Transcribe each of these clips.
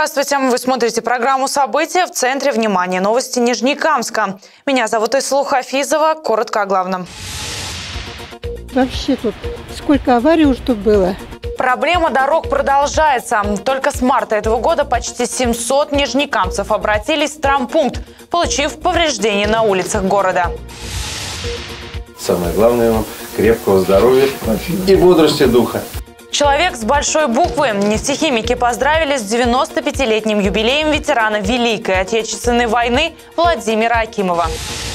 Здравствуйте! Вы смотрите программу «События». В центре внимания новости Нижнекамска. Меня зовут Ислу Хафизова. Коротко о главном. Вообще тут сколько аварий уже тут было. Проблема дорог продолжается. Только с марта этого года почти 700 нижнекамцев обратились в травмпункт, получив повреждения на улицах города. Самое главное вам – крепкого здоровья и бодрости духа. Человек с большой буквы. Нефтехимики поздравили с 95-летним юбилеем ветерана Великой Отечественной войны Владимира Акимова.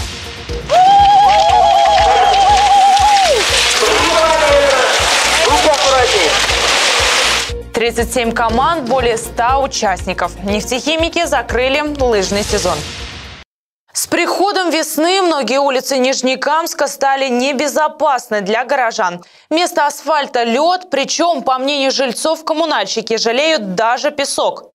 37 команд, более 100 участников. Нефтехимики закрыли лыжный сезон. С приходом весны многие улицы Нижнекамска стали небезопасны для горожан. Вместо асфальта лед, причем, по мнению жильцов, коммунальщики жалеют даже песок.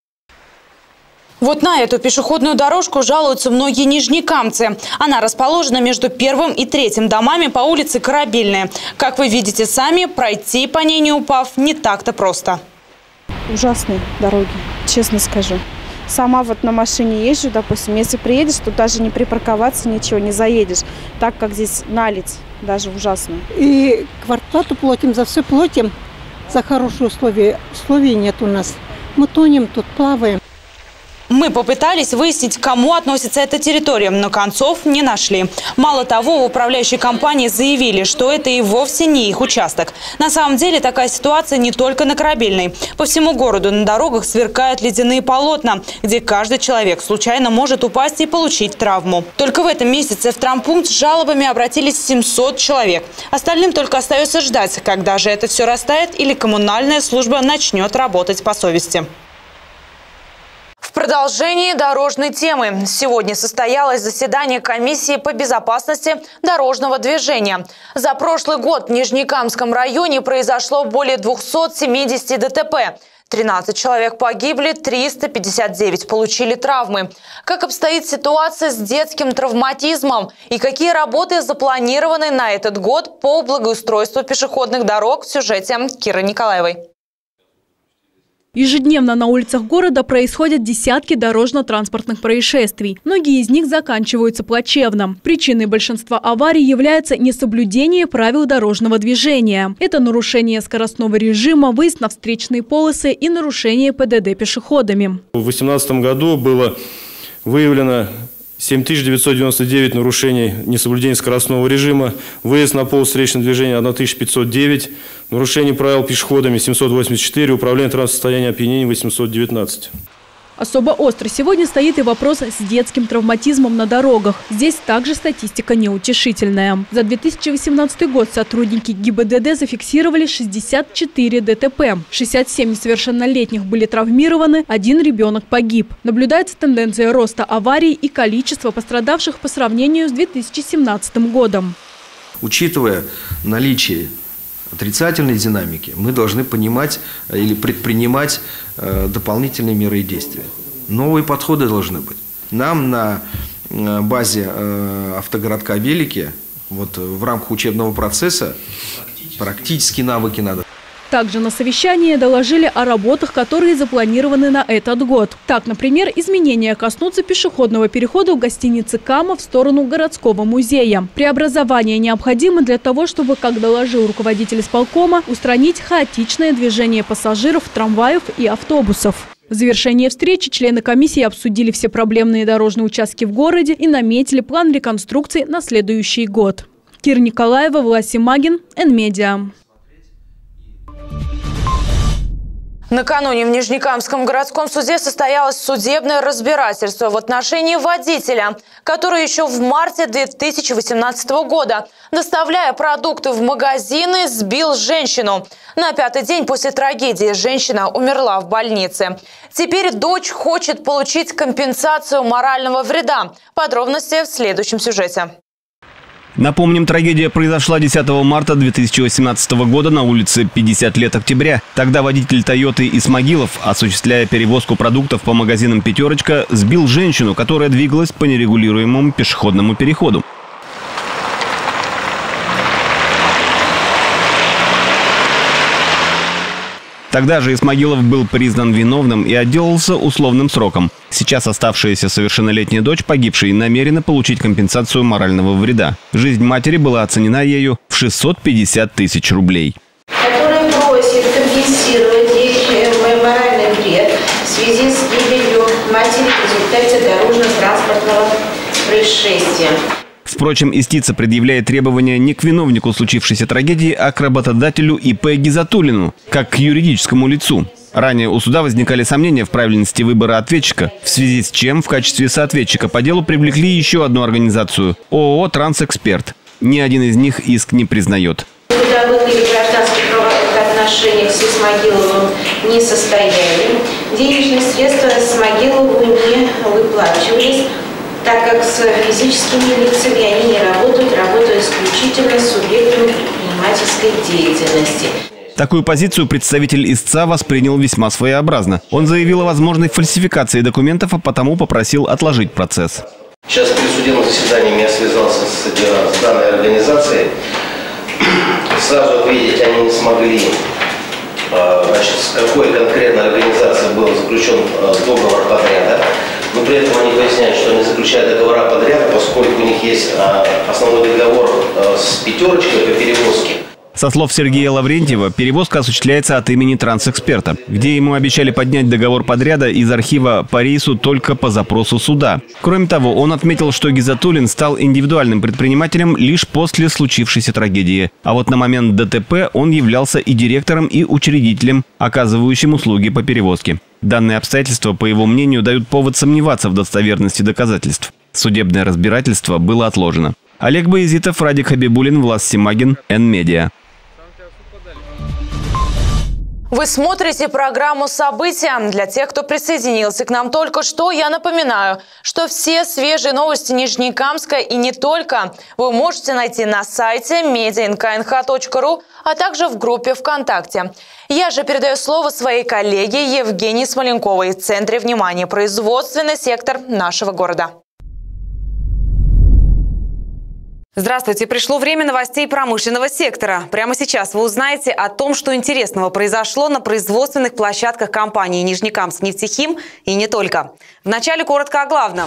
Вот на эту пешеходную дорожку жалуются многие нижнекамцы. Она расположена между первым и третьим домами по улице Корабельная. Как вы видите сами, пройти по ней не упав не так-то просто. Ужасные дороги, честно скажу. Сама вот на машине езжу, допустим, если приедешь, то даже не припарковаться, ничего, не заедешь. Так как здесь наледь, даже ужасно. И квартплату платим, за все платим, за хорошие условия. Условий нет у нас. Мы тонем тут, плаваем. Мы попытались выяснить, к кому относится эта территория, но концов не нашли. Мало того, в управляющей компании заявили, что это и вовсе не их участок. На самом деле такая ситуация не только на Корабельной. По всему городу на дорогах сверкают ледяные полотна, где каждый человек случайно может упасть и получить травму. Только в этом месяце в травмпункт с жалобами обратились 700 человек. Остальным только остается ждать, когда же это все растает или коммунальная служба начнет работать по совести. В продолжении дорожной темы. Сегодня состоялось заседание комиссии по безопасности дорожного движения. За прошлый год в Нижнекамском районе произошло более 270 ДТП. 13 человек погибли, 359 получили травмы. Как обстоит ситуация с детским травматизмом и какие работы запланированы на этот год по благоустройству пешеходных дорог в сюжете Киры Николаевой. Ежедневно на улицах города происходят десятки дорожно-транспортных происшествий. Многие из них заканчиваются плачевно. Причиной большинства аварий является несоблюдение правил дорожного движения. Это нарушение скоростного режима, выезд на встречные полосы и нарушение ПДД пешеходами. В 2018 году было выявлено 7999 нарушений несоблюдения скоростного режима, выезд на полосу встречного движения 1509, нарушение правил пешеходами 784, управление транспортным состоянием опьянения 819. Особо остро сегодня стоит и вопрос с детским травматизмом на дорогах. Здесь также статистика неутешительная. За 2018 год сотрудники ГИБДД зафиксировали 64 ДТП. 67 несовершеннолетних были травмированы, 1 ребенок погиб. Наблюдается тенденция роста аварий и количества пострадавших по сравнению с 2017 годом. Учитывая наличие отрицательной динамики, мы должны понимать или предпринимать дополнительные меры и действия. Новые подходы должны быть. Нам на базе автогородка Велики в рамках учебного процесса практические навыки надо. Также на совещании доложили о работах, которые запланированы на этот год. Так, например, изменения коснутся пешеходного перехода в гостинице «Кама» в сторону городского музея. Преобразование необходимо для того, чтобы, как доложил руководитель исполкома, устранить хаотичное движение пассажиров, трамваев и автобусов. В завершении встречи члены комиссии обсудили все проблемные дорожные участки в городе и наметили план реконструкции на следующий год. Кира Николаева, Власий Магин, Н-Медиа. Накануне в Нижнекамском городском суде состоялось судебное разбирательство в отношении водителя, который еще в марте 2018 года, доставляя продукты в магазины, сбил женщину. На 5-й день после трагедии женщина умерла в больнице. Теперь дочь хочет получить компенсацию морального вреда. Подробности в следующем сюжете. Напомним, трагедия произошла 10 марта 2018 года на улице 50 лет октября. Тогда водитель «Тойоты» Исмагилов, осуществляя перевозку продуктов по магазинам «Пятерочка», сбил женщину, которая двигалась по нерегулируемому пешеходному переходу. Тогда же Исмагилов был признан виновным и отделался условным сроком. Сейчас оставшаяся совершеннолетняя дочь погибшей намерена получить компенсацию морального вреда. Жизнь матери была оценена ею в 650 тысяч рублей. Который просит компенсировать ей моральный вред в связи с гибелью матери в результате дорожно-транспортного происшествия. Впрочем, истица предъявляет требования не к виновнику случившейся трагедии, а к работодателю ИП Гизатуллину, как к юридическому лицу. Ранее у суда возникали сомнения в правильности выбора ответчика, в связи с чем в качестве соответчика по делу привлекли еще одну организацию – ООО «Трансэксперт». Ни один из них иск не признает. В трудовых или гражданских отношениях с Исмагиловым не состояли. Денежные средства Исмагилову не выплачивались, так как с физическими лицами они не работают исключительно с субъектами предпринимательской деятельности. Такую позицию представитель истца воспринял весьма своеобразно. Он заявил о возможной фальсификации документов, а потому попросил отложить процесс. Сейчас при судебном заседании я связался с данной организацией. Сразу ответить они не смогли, с какой конкретно организацией был заключен договор подряда. Но при этом они поясняют, что они заключают договора подряда, поскольку у них есть основной договор с «пятерочкой» по перевозке. Со слов Сергея Лаврентьева, перевозка осуществляется от имени «Трансэксперта», где ему обещали поднять договор подряда из архива по рейсу только по запросу суда. Кроме того, он отметил, что Гизатуллин стал индивидуальным предпринимателем лишь после случившейся трагедии. А вот на момент ДТП он являлся и директором, и учредителем, оказывающим услуги по перевозке. Данные обстоятельства, по его мнению, дают повод сомневаться в достоверности доказательств. Судебное разбирательство было отложено. Олег Баязитов, Радик Хабибуллин, Влас Симагин, Н-Медиа. Вы смотрите программу «События». Для тех, кто присоединился к нам только что, я напоминаю, что все свежие новости Нижнекамска и не только вы можете найти на сайте media.nknh.ru, а также в группе ВКонтакте. Я же передаю слово своей коллеге Евгении Смоленковой в центре внимания производственный сектор нашего города. Здравствуйте! Пришло время новостей промышленного сектора. Прямо сейчас вы узнаете о том, что интересного произошло на производственных площадках компании «Нижнекамскнефтехим» и не только. Вначале коротко о главном.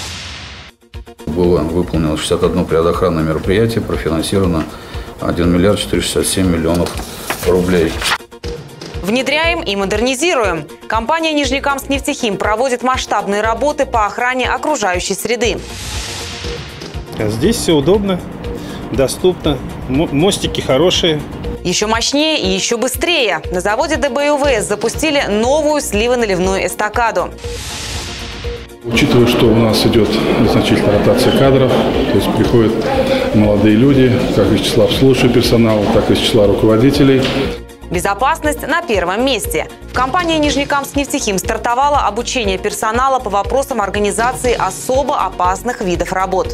Было выполнено 61 предохранное мероприятие, профинансировано 1 миллиард 467 миллионов рублей. Внедряем и модернизируем. Компания «Нижнекамскнефтехим» проводит масштабные работы по охране окружающей среды. Здесь все удобно, доступно, мостики хорошие. Еще мощнее и еще быстрее. На заводе ДБ-УВС запустили новую сливо-наливную эстакаду. Учитывая, что у нас идет значительная ротация кадров, то есть приходят молодые люди, как из числа обслуживающего персонала, так и из числа руководителей. Безопасность на первом месте. В компании «Нижнекамскнефтехим» стартовало обучение персонала по вопросам организации особо опасных видов работ.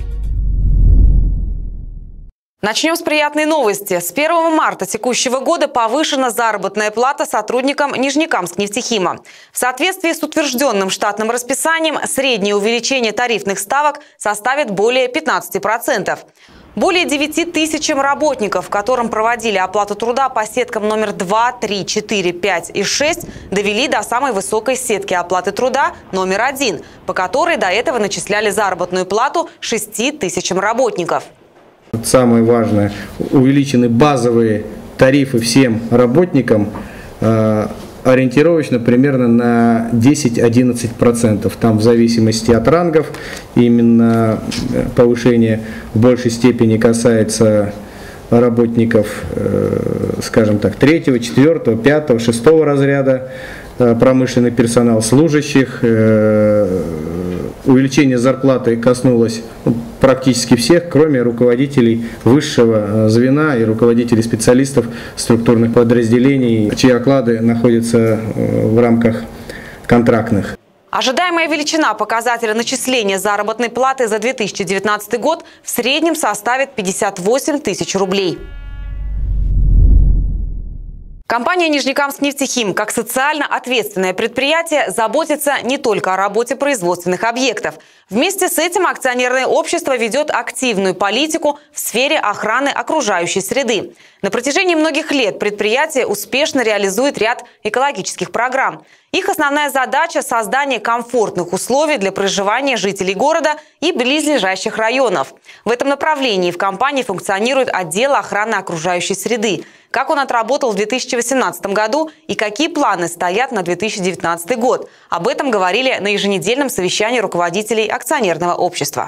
Начнем с приятной новости. С 1 марта текущего года повышена заработная плата сотрудникам Нижнекамскнефтехима. В соответствии с утвержденным штатным расписанием среднее увеличение тарифных ставок составит более 15%. Более 9 тысячам работников, которым проводили оплату труда по сеткам номер 2, 3, 4, 5 и 6, довели до самой высокой сетки оплаты труда номер 1, по которой до этого начисляли заработную плату 6 тысячам работников. Самое важное, увеличены базовые тарифы всем работникам ориентировочно примерно на 10-11%. Там в зависимости от рангов именно повышение в большей степени касается работников, скажем так, 3, 4, 5, 6 разряда, промышленный персонал, служащих. Увеличение зарплаты коснулось практически всех, кроме руководителей высшего звена и руководителей специалистов структурных подразделений, чьи оклады находятся в рамках контрактных. Ожидаемая величина показателя начисления заработной платы за 2019 год в среднем составит 58 тысяч рублей. Компания «Нижнекамскнефтехим» как социально ответственное предприятие заботится не только о работе производственных объектов. Вместе с этим акционерное общество ведет активную политику в сфере охраны окружающей среды. На протяжении многих лет предприятие успешно реализует ряд экологических программ. Их основная задача – создание комфортных условий для проживания жителей города и близлежащих районов. В этом направлении в компании функционирует отдел охраны окружающей среды. Как он отработал в 2018 году и какие планы стоят на 2019 год? Об этом говорили на еженедельном совещании руководителей акционерного общества.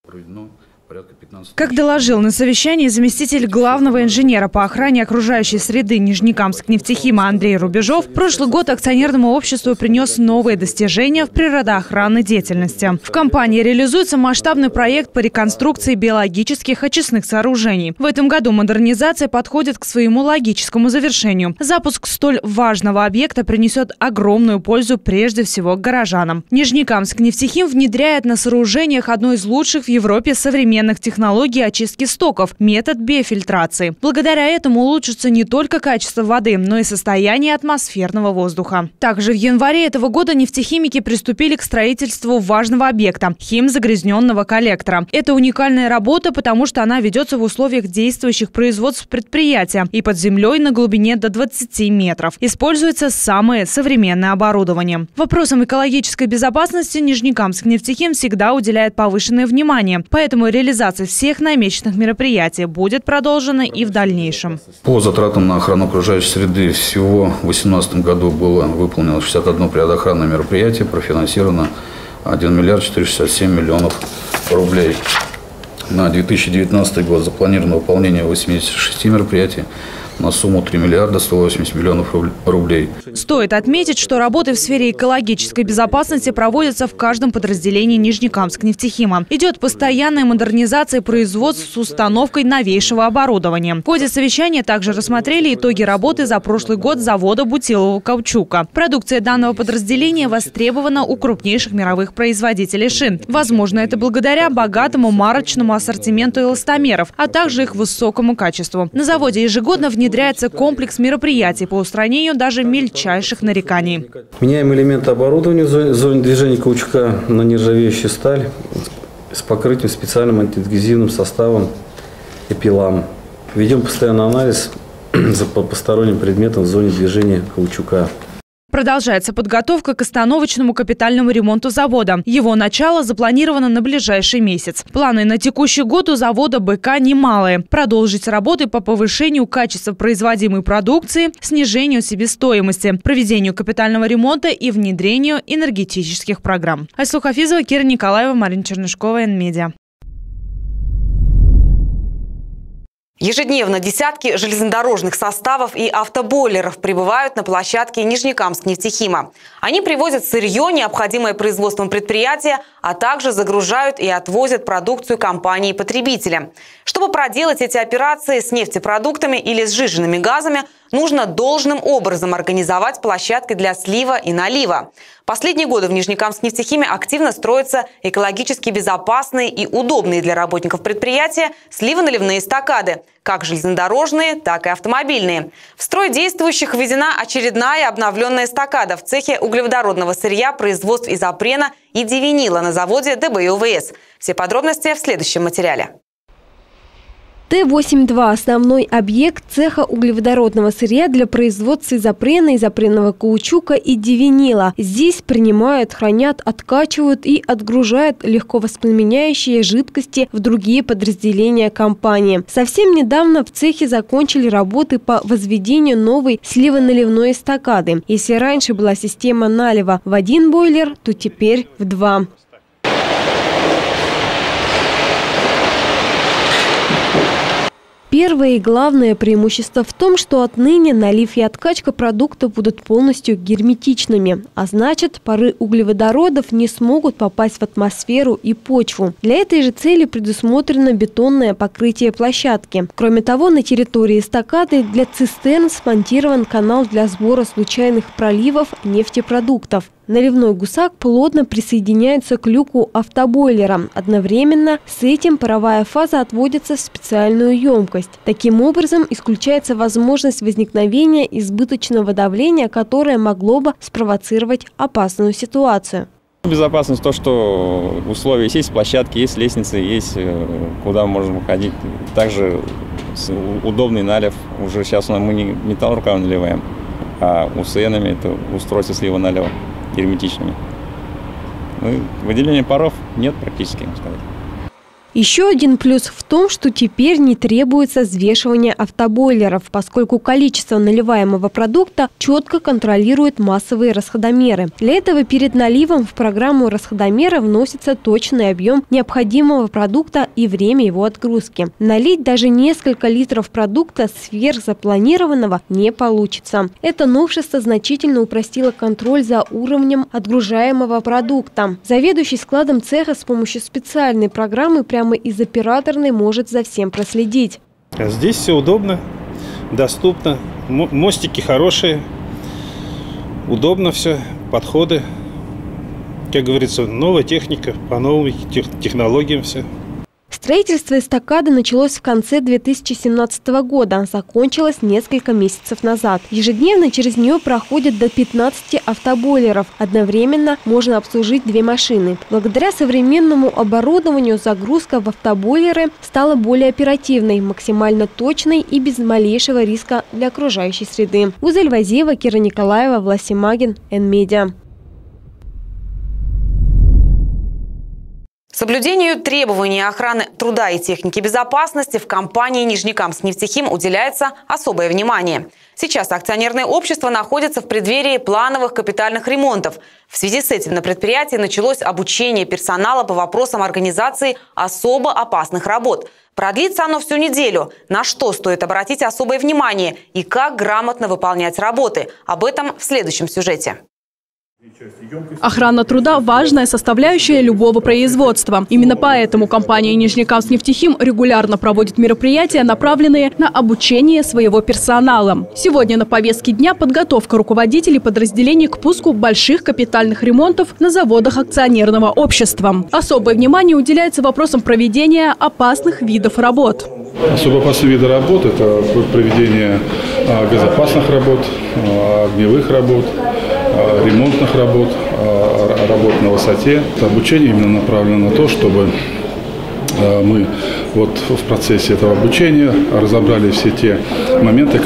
Как доложил на совещании заместитель главного инженера по охране окружающей среды Нижнекамскнефтехима Андрей Рубежов, прошлый год акционерному обществу принес новые достижения в природоохранной деятельности. В компании реализуется масштабный проект по реконструкции биологических очистных сооружений. В этом году модернизация подходит к своему логическому завершению. Запуск столь важного объекта принесет огромную пользу прежде всего горожанам. Нижнекамскнефтехим внедряет на сооружениях одно из лучших в Европе современных технологий очистки стоков – метод биофильтрации. Благодаря этому улучшится не только качество воды, но и состояние атмосферного воздуха. Также в январе этого года нефтехимики приступили к строительству важного объекта – химзагрязненного коллектора. Это уникальная работа, потому что она ведется в условиях действующих производств предприятия и под землей на глубине до 20 метров. Используется самое современное оборудование. Вопросам экологической безопасности Нижнекамскнефтехим всегда уделяет повышенное внимание, поэтому реализация всех намеченных мероприятий будет продолжена и в дальнейшем. По затратам на охрану окружающей среды всего в 2018 году было выполнено 61 природоохранное мероприятие, профинансировано 1 миллиард 467 миллионов рублей. На 2019 год запланировано выполнение 86 мероприятий на сумму 3 миллиарда 180 миллионов рублей. Стоит отметить, что работы в сфере экологической безопасности проводятся в каждом подразделении Нижнекамскнефтехима. Идет постоянная модернизация производств с установкой новейшего оборудования. В ходе совещания также рассмотрели итоги работы за прошлый год завода бутилового каучука. Продукция данного подразделения востребована у крупнейших мировых производителей шин. Возможно, это благодаря богатому марочному ассортименту эластомеров, а также их высокому качеству. На заводе ежегодно внедряется комплекс мероприятий по устранению даже мельчайших нареканий. Меняем элементы оборудования в зоне движения каучука на нержавеющую сталь с покрытием специальным антиадгезивным составом эпилам. Ведем постоянный анализ по посторонним предметам в зоне движения каучука. Продолжается подготовка к остановочному капитальному ремонту завода. Его начало запланировано на ближайший месяц. Планы на текущий год у завода БК немалые. Продолжить работы по повышению качества производимой продукции, снижению себестоимости, проведению капитального ремонта и внедрению энергетических программ. Айслу Хафизова, Кира Николаева, Марина Чернышкова, Н-Медиа. Ежедневно десятки железнодорожных составов и автобойлеров прибывают на площадке Нижнекамскнефтехима. Они привозят сырье, необходимое производством предприятия, а также загружают и отвозят продукцию компании-потребителя. Чтобы проделать эти операции с нефтепродуктами или сжиженными газами, нужно должным образом организовать площадки для слива и налива. Последние годы в Нижнекамскнефтехиме активно строятся экологически безопасные и удобные для работников предприятия сливо-наливные эстакады, как железнодорожные, так и автомобильные. В строй действующих введена очередная обновленная эстакада в цехе углеводородного сырья, производств изопрена и дивинила на заводе ДБИ-ОВС. Все подробности в следующем материале. Т-82 – основной объект цеха углеводородного сырья для производства изопрена, изопренного каучука и дивинила. Здесь принимают, хранят, откачивают и отгружают легко воспламеняющие жидкости в другие подразделения компании. Совсем недавно в цехе закончили работы по возведению новой сливо-наливной эстакады. Если раньше была система налива в один бойлер, то теперь в два. Первое и главное преимущество в том, что отныне налив и откачка продуктов будут полностью герметичными, а значит, пары углеводородов не смогут попасть в атмосферу и почву. Для этой же цели предусмотрено бетонное покрытие площадки. Кроме того, на территории эстакады для цистерн смонтирован канал для сбора случайных проливов нефтепродуктов. Наливной гусак плотно присоединяется к люку автобойлера. Одновременно с этим паровая фаза отводится в специальную емкость. Таким образом, исключается возможность возникновения избыточного давления, которое могло бы спровоцировать опасную ситуацию. Безопасность то, что условия есть площадки, есть лестницы, есть куда мы можем ходить. Также удобный налив. Уже сейчас мы не металл руками наливаем, а УСНами, это устройство слива налива, герметичными. Выделения паров нет практически, можно сказать. Еще один плюс в том, что теперь не требуется взвешивание автобойлеров, поскольку количество наливаемого продукта четко контролирует массовые расходомеры. Для этого перед наливом в программу расходомера вносится точный объем необходимого продукта и время его отгрузки. Налить даже несколько литров продукта сверх запланированного не получится. Это новшество значительно упростило контроль за уровнем отгружаемого продукта. Заведующий складом цеха с помощью специальной программы прямо из операторной может за всем проследить. Здесь все удобно, доступно, мостики хорошие, удобно все, подходы. Как говорится, новая техника, по новым технологиям все. Строительство эстакады началось в конце 2017 года, закончилось несколько месяцев назад. Ежедневно через нее проходит до 15 автобойлеров. Одновременно можно обслужить 2 машины. Благодаря современному оборудованию загрузка в автобойлеры стала более оперативной, максимально точной и без малейшего риска для окружающей среды. Узель Вазиева, Кира Николаева, Влад Магин, Н-Медиа. Соблюдению требований охраны труда и техники безопасности в компании «Нижнекамскнефтехим» уделяется особое внимание. Сейчас акционерное общество находится в преддверии плановых капитальных ремонтов. В связи с этим на предприятии началось обучение персонала по вопросам организации особо опасных работ. Продлится оно всю неделю. На что стоит обратить особое внимание и как грамотно выполнять работы? Об этом в следующем сюжете. Охрана труда – важная составляющая любого производства. Именно поэтому компания «Нижнекамскнефтехим» регулярно проводит мероприятия, направленные на обучение своего персонала. Сегодня на повестке дня подготовка руководителей подразделений к пуску больших капитальных ремонтов на заводах акционерного общества. Особое внимание уделяется вопросам проведения опасных видов работ. Особо опасные виды работ – это проведение газопасных работ, огневых работ, ремонтных работ, работ на высоте. Обучение именно направлено на то, чтобы мы вот в процессе этого обучения разобрали все те моменты,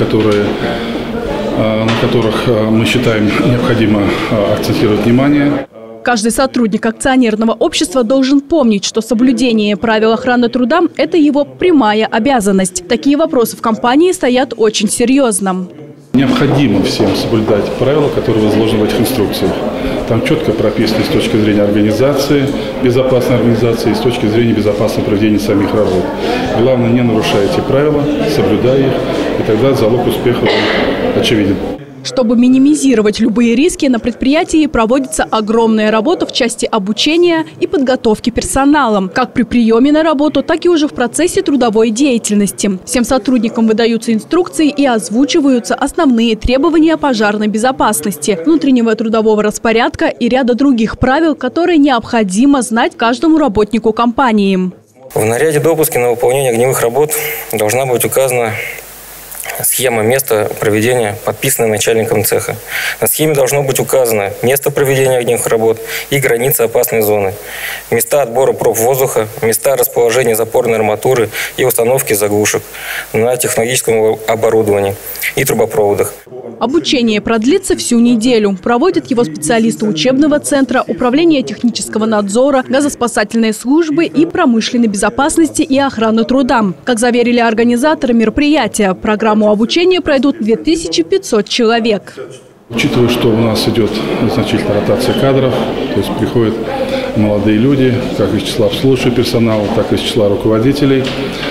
на которых мы считаем необходимо акцентировать внимание. Каждый сотрудник акционерного общества должен помнить, что соблюдение правил охраны труда – это его прямая обязанность. Такие вопросы в компании стоят очень серьезно. Необходимо всем соблюдать правила, которые изложены в этих инструкциях. Там четко прописано с точки зрения организации, безопасной организации, и с точки зрения безопасного проведения самих работ. Главное, не нарушая эти правила, соблюдая их, и тогда залог успеха очевиден. Чтобы минимизировать любые риски, на предприятии проводится огромная работа в части обучения и подготовки персонала, как при приеме на работу, так и уже в процессе трудовой деятельности. Всем сотрудникам выдаются инструкции и озвучиваются основные требования пожарной безопасности, внутреннего трудового распорядка и ряда других правил, которые необходимо знать каждому работнику компании. В наряде допуска на выполнение огневых работ должна быть указана схема места проведения, подписанная начальником цеха. На схеме должно быть указано место проведения огневых работ и границы опасной зоны, места отбора проб воздуха, места расположения запорной арматуры и установки заглушек на технологическом оборудовании и трубопроводах. Обучение продлится всю неделю. Проводят его специалисты учебного центра, управления технического надзора, газоспасательной службы и промышленной безопасности и охраны труда. Как заверили организаторы мероприятия, программу обучения пройдут 2500 человек. Учитывая, что у нас идет значительная ротация кадров, то есть приходят молодые люди, как из числа обслуживающего персонала, так и из числа руководителей.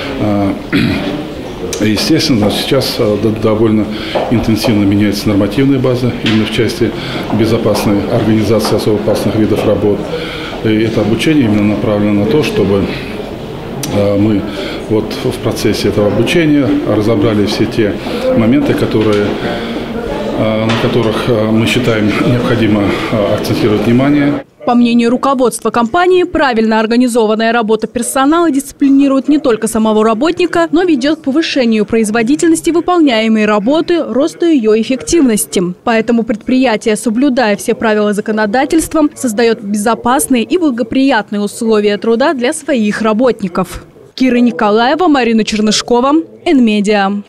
Естественно, сейчас довольно интенсивно меняется нормативная база именно в части безопасной организации особо опасных видов работ. И это обучение именно направлено на то, чтобы мы вот в процессе этого обучения разобрали все те моменты, на которых мы считаем необходимо акцентировать внимание. По мнению руководства компании, правильно организованная работа персонала дисциплинирует не только самого работника, но ведет к повышению производительности выполняемой работы, росту ее эффективности. Поэтому предприятие, соблюдая все правила законодательства, создает безопасные и благоприятные условия труда для своих работников. Кира Николаева, Марина Чернышкова, Н-Медиа.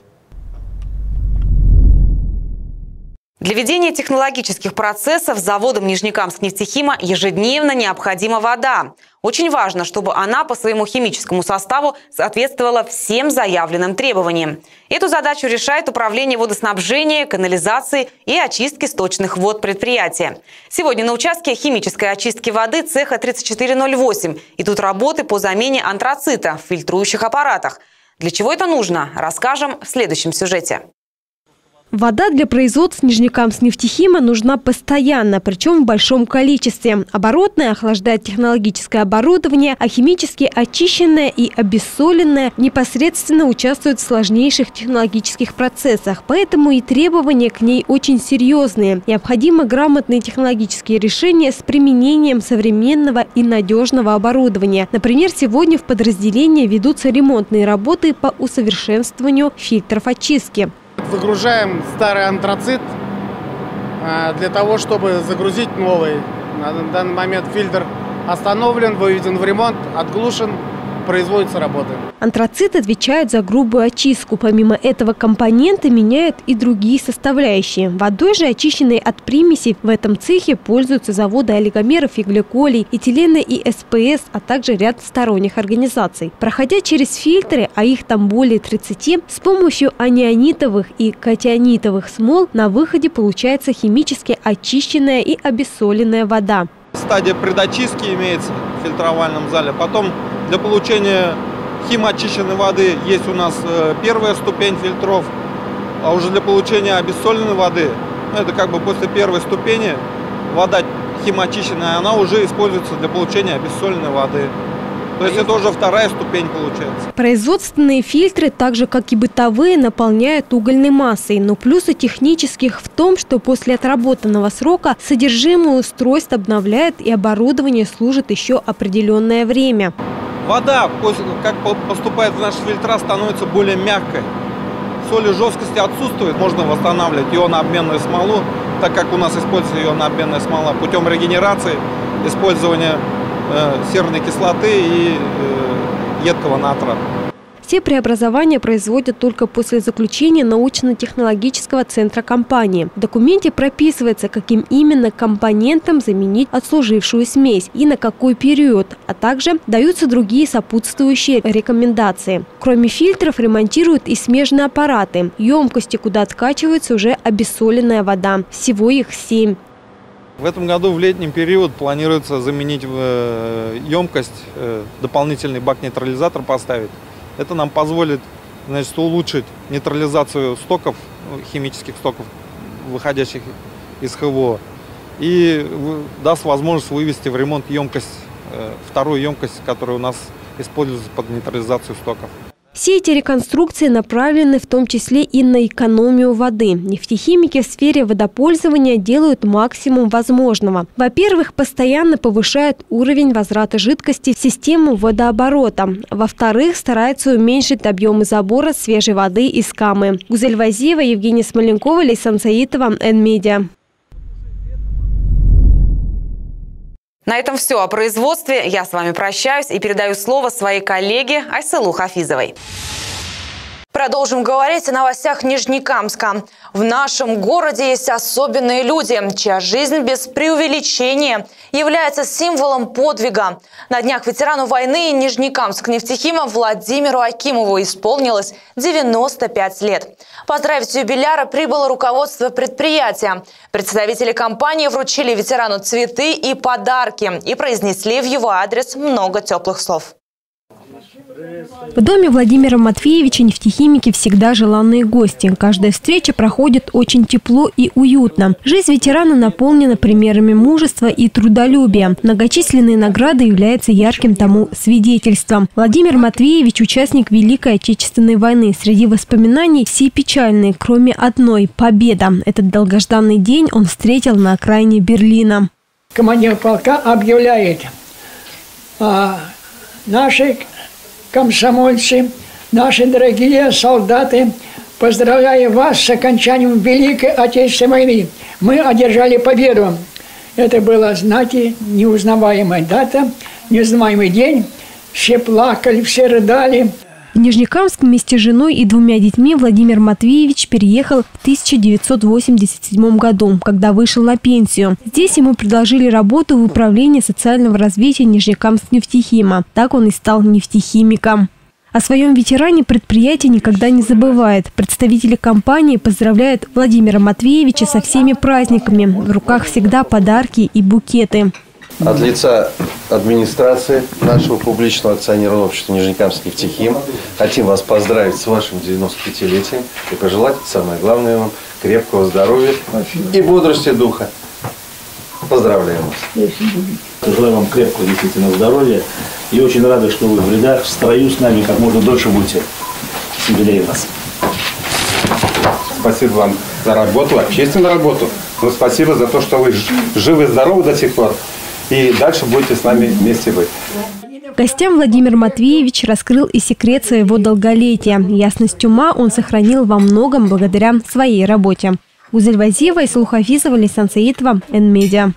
Для ведения технологических процессов заводом Нижнекамскнефтехима ежедневно необходима вода. Очень важно, чтобы она по своему химическому составу соответствовала всем заявленным требованиям. Эту задачу решает Управление водоснабжения, канализации и очистки сточных вод предприятия. Сегодня на участке химической очистки воды цеха 3408 идут работы по замене антрацита в фильтрующих аппаратах. Для чего это нужно, расскажем в следующем сюжете. Вода для производства Нижнекамскнефтехима нужна постоянно, причем в большом количестве. Оборотная охлаждает технологическое оборудование, а химически очищенная и обессоленная непосредственно участвует в сложнейших технологических процессах. Поэтому и требования к ней очень серьезные. Необходимы грамотные технологические решения с применением современного и надежного оборудования. Например, сегодня в подразделении ведутся ремонтные работы по усовершенствованию фильтров очистки. Загружаем старый антрацит для того, чтобы загрузить новый. На данный момент фильтр остановлен, выведен в ремонт, отглушен, производятся работы. Антрацит отвечает за грубую очистку. Помимо этого компоненты меняют и другие составляющие. Водой же, очищенной от примесей, в этом цехе пользуются заводы олигомеров и гликолей, этилена и СПС, а также ряд сторонних организаций. Проходя через фильтры, а их там более 30, с помощью анионитовых и катионитовых смол на выходе получается химически очищенная и обессоленная вода. Стадия предочистки имеется в фильтровальном зале. Потом для получения химоочищенной воды есть у нас первая ступень фильтров, а уже для получения обессоленной воды, это как бы после первой ступени вода химоочищенная, она уже используется для получения обессоленной воды. То есть это уже вторая ступень получается. Производственные фильтры, так же как и бытовые, наполняют угольной массой. Но плюсы технических в том, что после отработанного срока содержимое устройств обновляет и оборудование служит еще определенное время. Вода, как поступает в наши фильтра, становится более мягкой. Соли жесткости отсутствует, можно восстанавливать ионообменную смолу, так как у нас используется ионообменная смола путем регенерации, использования серной кислоты и едкого натра. Все преобразования производят только после заключения научно-технологического центра компании. В документе прописывается, каким именно компонентом заменить отслужившую смесь и на какой период, а также даются другие сопутствующие рекомендации. Кроме фильтров ремонтируют и смежные аппараты, емкости, куда откачивается уже обессоленная вода. Всего их 7. В этом году в летний период планируется заменить емкость, дополнительный бак-нейтрализатор поставить. Это нам позволит, значит, улучшить нейтрализацию стоков, химических стоков, выходящих из ХВО, и даст возможность вывести в ремонт емкость, вторую емкость, которая у нас используется под нейтрализацию стоков. Все эти реконструкции направлены в том числе и на экономию воды. Нефтехимики в сфере водопользования делают максимум возможного. Во-первых, постоянно повышают уровень возврата жидкости в систему водооборота. Во-вторых, стараются уменьшить объемы забора свежей воды из Камы. Гузель Вазиева, Евгения Смоленкова, Лейсан Саитова, Н-Медиа. На этом все о производстве. Я с вами прощаюсь и передаю слово своей коллеге Айсылу Хафизовой. Продолжим говорить о новостях Нижнекамска. В нашем городе есть особенные люди, чья жизнь без преувеличения является символом подвига. На днях ветерану войны Нижнекамскнефтехима Владимиру Акимову исполнилось 95 лет. Поздравить юбиляра прибыло руководство предприятия. Представители компании вручили ветерану цветы и подарки и произнесли в его адрес много теплых слов. В доме Владимира Матвеевича нефтехимики всегда желанные гости. Каждая встреча проходит очень тепло и уютно. Жизнь ветерана наполнена примерами мужества и трудолюбия. Многочисленные награды являются ярким тому свидетельством. Владимир Матвеевич – участник Великой Отечественной войны. Среди воспоминаний все печальные, кроме одной – победа. Этот долгожданный день он встретил на окраине Берлина. Командир полка объявляет: наши комсомольцы, наши дорогие солдаты, поздравляю вас с окончанием Великой Отечественной войны. Мы одержали победу. Это было, знаете, неузнаваемая дата, неузнаваемый день. Все плакали, все рыдали. В Нижнекамск вместе с женой и 2 детьми Владимир Матвеевич переехал в 1987 году, когда вышел на пенсию. Здесь ему предложили работу в управлении социального развития Нижнекамскнефтехима. Так он и стал нефтехимиком. О своем ветеране предприятие никогда не забывает. Представители компании поздравляют Владимира Матвеевича со всеми праздниками. В руках всегда подарки и букеты. От лица администрации нашего публичного акционерного общества Нижнекамскнефтехим хотим вас поздравить с вашим 95-летием и пожелать, самое главное вам, крепкого здоровья и бодрости духа. Поздравляем вас. Желаю вам крепкого действительно здоровья и очень рады, что вы в рядах, в строю с нами, как можно дольше будете. С юбилеем вас. Спасибо вам за работу, общественную работу. Но спасибо за то, что вы живы и здоровы до сих пор. И дальше будете с нами вместе быть. Гостям Владимир Матвеевич раскрыл и секрет своего долголетия. Ясность ума он сохранил во многом благодаря своей работе. Гузель Вазиева, Исул Хафизова, Лейсан Саитова, Н-Медиа.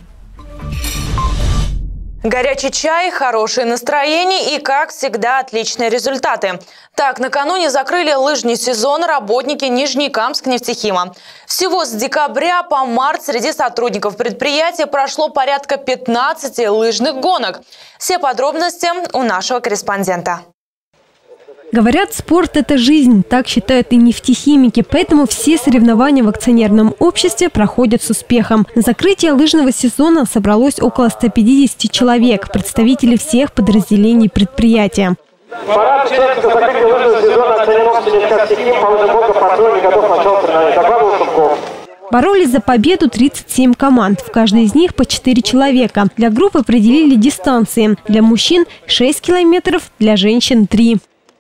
Горячий чай, хорошее настроение и, как всегда, отличные результаты. Так, накануне закрыли лыжный сезон работники Нижнекамскнефтехима. Всего с декабря по март среди сотрудников предприятия прошло порядка 15 лыжных гонок. Все подробности у нашего корреспондента. Говорят, спорт – это жизнь, так считают и нефтехимики, поэтому все соревнования в акционерном обществе проходят с успехом. На закрытие лыжного сезона собралось около 150 человек, представители всех подразделений предприятия. Парад членства закрытия лыжного сезона акционерного общества Нефтехим по лыжным гонкам построен годов начала соревнований. Добавил Шумков. Боролись за победу 37 команд. В каждой из них по 4 человека. Для групп определили дистанции. Для мужчин 6 километров, для женщин 3.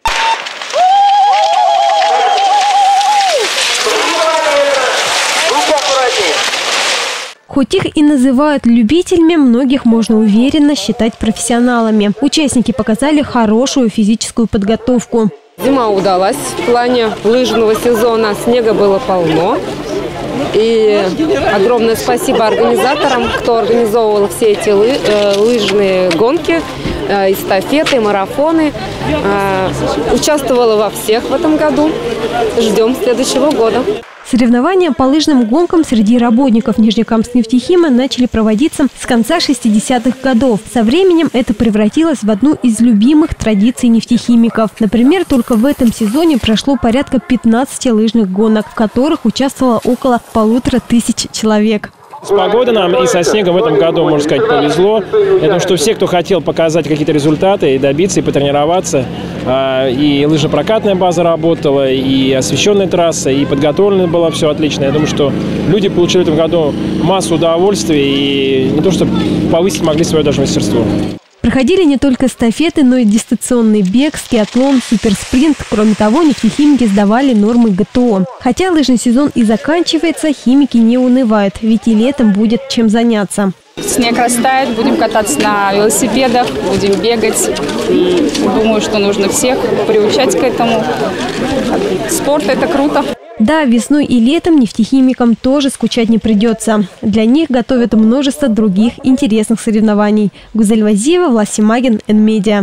Хоть их и называют любителями, многих можно уверенно считать профессионалами. Участники показали хорошую физическую подготовку. Зима удалась в плане лыжного сезона. Снега было полно. И огромное спасибо организаторам, кто организовывал все эти лыжные гонки, эстафеты, марафоны. Участвовала во всех в этом году. Ждем следующего года. Соревнования по лыжным гонкам среди работников Нижнекамскнефтехима начали проводиться с конца 60-х годов. Со временем это превратилось в одну из любимых традиций нефтехимиков. Например, только в этом сезоне прошло порядка 15 лыжных гонок, в которых участвовало около 1500 человек. С погодой нам и со снегом в этом году, можно сказать, повезло. Я думаю, что все, кто хотел показать какие-то результаты и добиться, и потренироваться, и лыжно-прокатная база работала, и освещенная трасса, и подготовлено было все отлично. Я думаю, что люди получили в этом году массу удовольствия и не то, что повысить могли свое даже мастерство. Проходили не только эстафеты, но и дистанционный бег, скиатлон, суперспринт. Кроме того, нефтехимики сдавали нормы ГТО. Хотя лыжный сезон и заканчивается, химики не унывают, ведь и летом будет чем заняться. Снег растает, будем кататься на велосипедах, будем бегать. Думаю, что нужно всех приучать к этому. Спорт – это круто. Да, весной и летом нефтехимикам тоже скучать не придется. Для них готовят множество других интересных соревнований. Гузель Вазиева, Влас Симагин, Н-Медиа.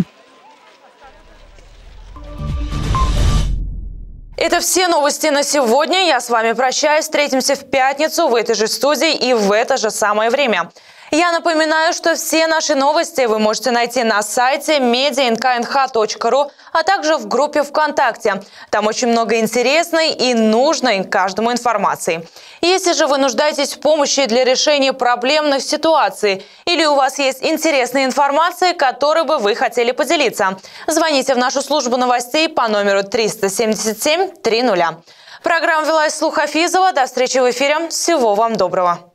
Это все новости на сегодня. Я с вами прощаюсь. Встретимся в пятницу в этой же студии и в это же самое время. Я напоминаю, что все наши новости вы можете найти на сайте media.nknh.ru, а также в группе ВКонтакте. Там очень много интересной и нужной каждому информации. Если же вы нуждаетесь в помощи для решения проблемных ситуаций или у вас есть интересная информация, которой бы вы хотели поделиться, звоните в нашу службу новостей по номеру 377 30. Программа вела Слух Хафизова. До встречи в эфире. Всего вам доброго.